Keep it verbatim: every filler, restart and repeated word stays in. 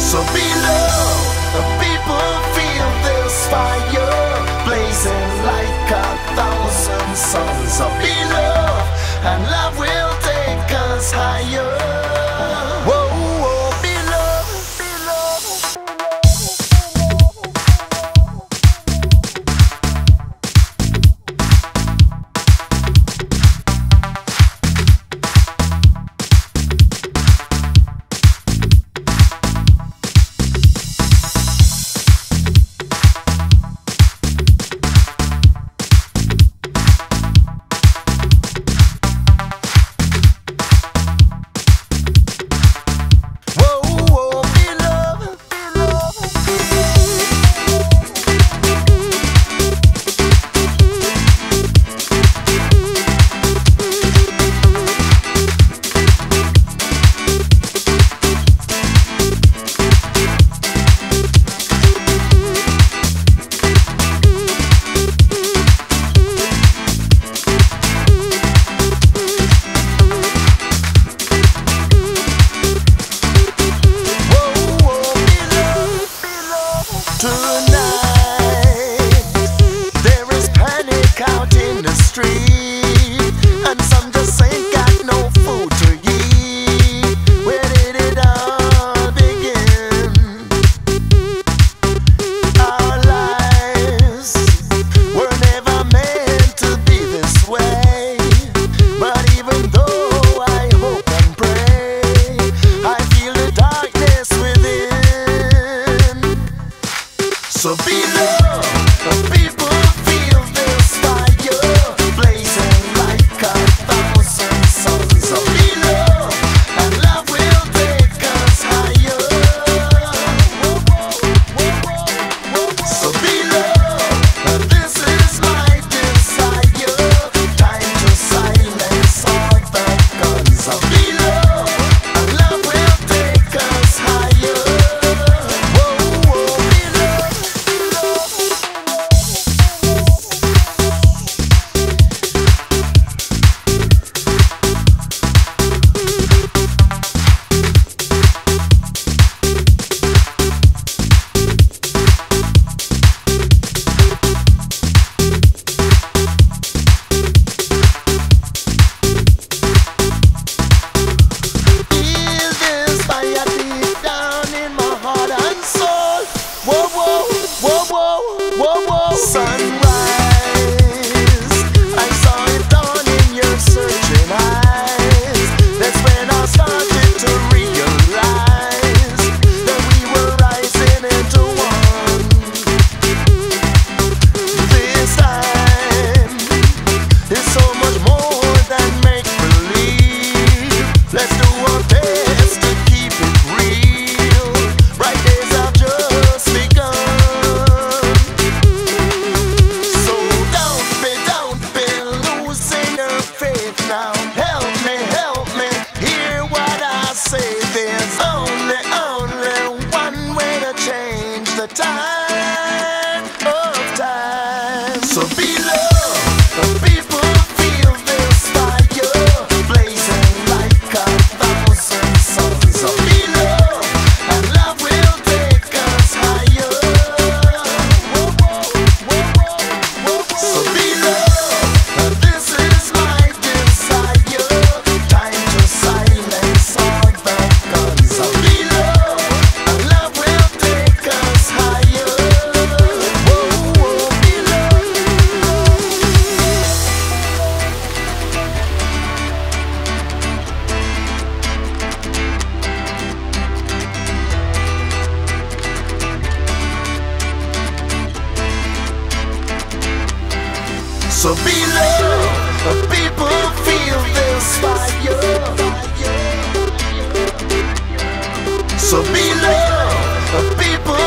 So be love, the people feel this fire blazing like a thousand suns. So be love, and love will take us higher. Whoa, whoa, be love, be love. So be love, the people feel this fire blazing like a thousand suns. So be love, and love will take us higher. So be love, and this is my desire. Time to silence all the guns. So be love, and love will take us higher. Sunrise, I saw it dawn in your searching eyes. That's when I started to realize that we were rising into one. This time is so much more than make-believe. Let's do our best to keep it real. Bright days have just begun. Now help me, help me, hear what I say. There's only, only one way to change the tide of time. So be love, the people feel this fire blazing like a thousand suns. So be love, and love will take us higher. So be love, and this is my So be love, the people feel this fire. So be love, the people